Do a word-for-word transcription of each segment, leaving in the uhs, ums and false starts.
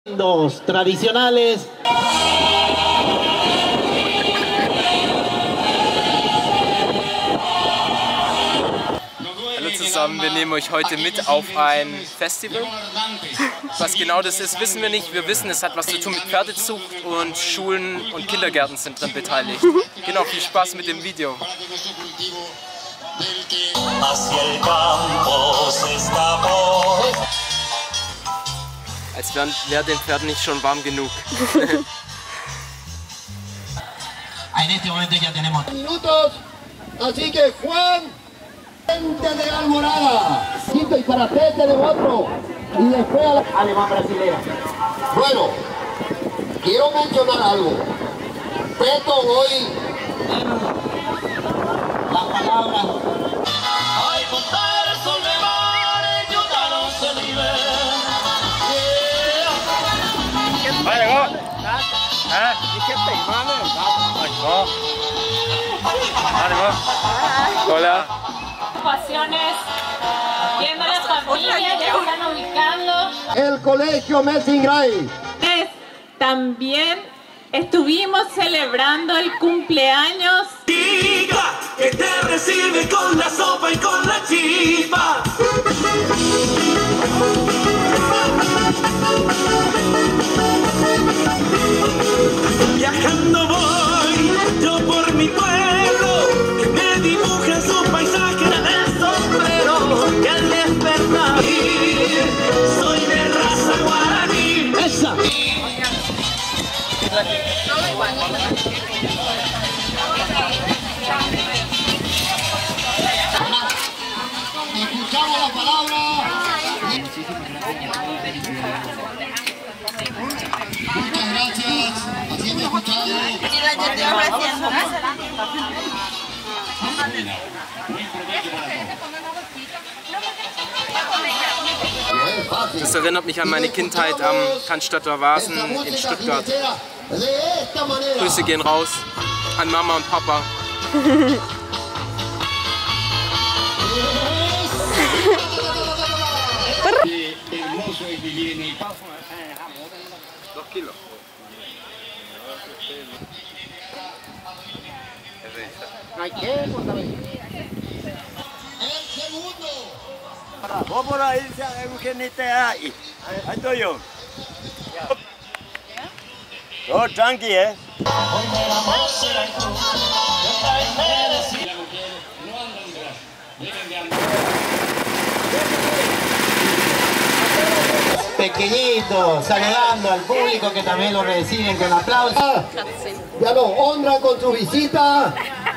Dos tradicionales. Hallo zusammen, wir nehmen euch heute mit auf ein Festival. Was genau das ist, wissen wir nicht. Wir wissen, es hat was zu tun mit Pferdezucht und Schulen und Kindergärten sind daran beteiligt. Genau, viel Spaß mit dem Video. Als wäre wär den Pferden nicht schon warm genug. En este momento ya tenemos minutos, así que Juan, gente de Alborada, Quito y Parapete de otro, y después a la alemán brasilera. Bueno, quiero mencionar algo. Peto hoy la palabra. Ay, contar sol de mar, yo no se vive. Vale, go. Ah, ¿y qué te imanes? Go. Vale, go. Hola. Pasiones, viendo a la familia, ya están ubicando. El colegio Messingray. También estuvimos celebrando el cumpleaños. Diga que te recibe con la sopa y con la chispa. Viajando voy yo por mi pueblo, que me dibuja su paisaje del sombrero, que al despertar soy de raza guaraní. Esa. Todo igual. Escuchamos la palabra. Muchas gracias. Haciendo escuchado. Das erinnert mich an meine Kindheit am Cannstatter Wasen in Stuttgart. Grüße gehen raus an Mama und Papa. Dos kilos. Vamos por ahí, que ni te hay. Ahí estoy yo. Oh, tranqui, eh. Pequeñitos, saludando al público que también lo reciben con aplausos. Ya los honran con su visita.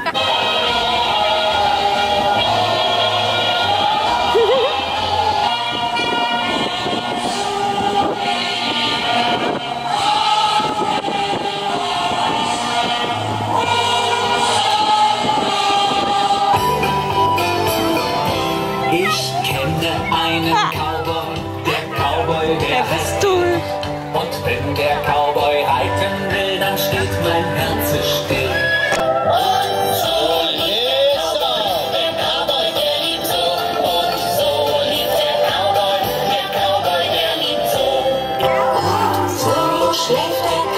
Ich kenne einen Cowboy, der Cowboy, der heißt Stuhl. Und wenn der Cowboy reiten will, dann steht mein Herz still. Und so liebt der Cowboy, der liebt so. Und so liebt der Cowboy, der Cowboy, der liebt so. Und so schläft der